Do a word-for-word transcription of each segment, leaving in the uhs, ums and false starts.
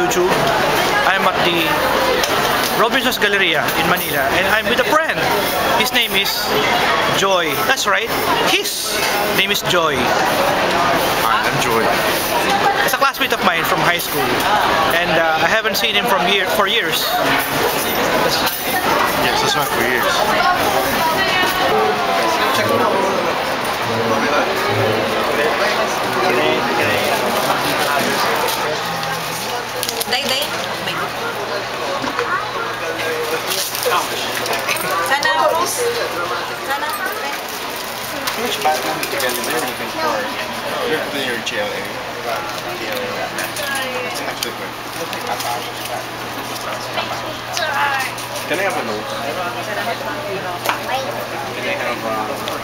YouTube. I'm at the Robinson's Galleria in Manila, and I'm with a friend. His name is Joy. That's right. His name is Joy. Hi, I'm Joy. He's a classmate of mine from high school, and uh, I haven't seen him from year for years. Yes, that's right, for years. Check it out. Day, day. Sana, sana. Which Batman together they're looking for? You're doing your G L A. It's actually good. Can I have a note? Can I have a...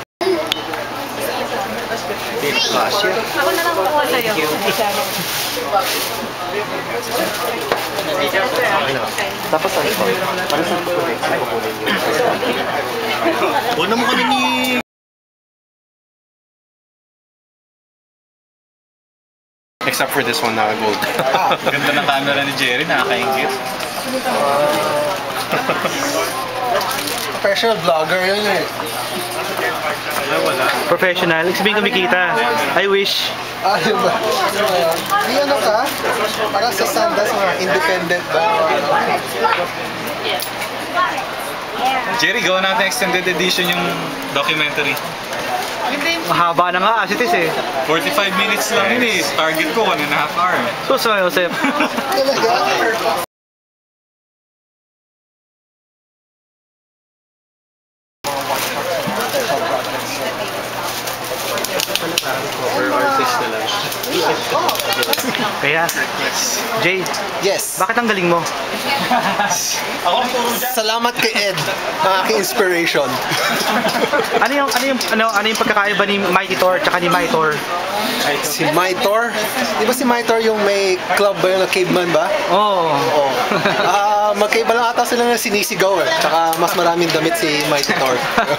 Ako na lang kukuha sa'yo. Tapos ano pa? Para sa kukunin nyo? Huwag naman kami ni... Except for this one na gold. Ganda ng camera ni Jerry, nakakaingit. Professional vlogger yun eh. Ay, wala. Professional. Ibig sabihin kumikita. I wish. Ah, yun ba? Di ano ka? Para sa Sundance, mga independent ba? Jerry, gawa natin extended edition yung documentary. Mahaba na nga as it is eh. forty-five minutes lang yun eh. Target ko, one and a half hour. Sus mga Josep. Talaga? Kaya, Jay, Yes. bakit ang galing mo? Ako ang puro dyan. Salamat kay Ed, ang aking inspiration. Ano yung ano yung ano ano yung pagkakaiba ni Mikey Tor at ni Maitor? Si Maitor. Di ba si Maitor yung may club ba yun na caveman ba? Oh. Oo. Ah, magkaiba lang ata sila na sinisigaw eh. Tsaka mas maraming damit si Maitor.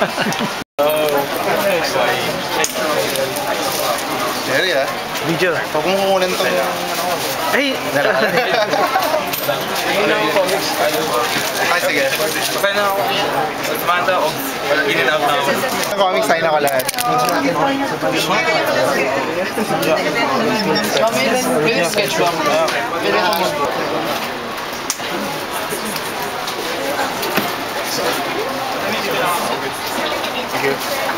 Jerry ah. Video. Huwag mong kukunin itong ano. Ay. Ay, sige. Okay na ako. Samantha ako. In and out na ako. Ang comics sign ako lahat. May sketch ba? Sige.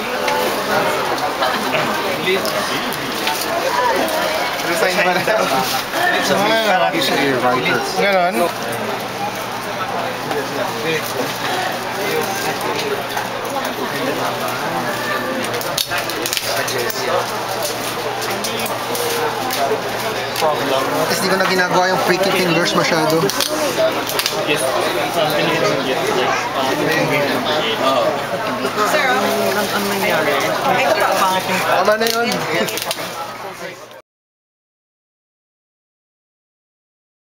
Resign ba na? Ano? Usually writers. Ganon? Tapos di ko na ginagawa yung freaky fingers masyado. Sir, ang nangyari? Ito pa. Tama na yun.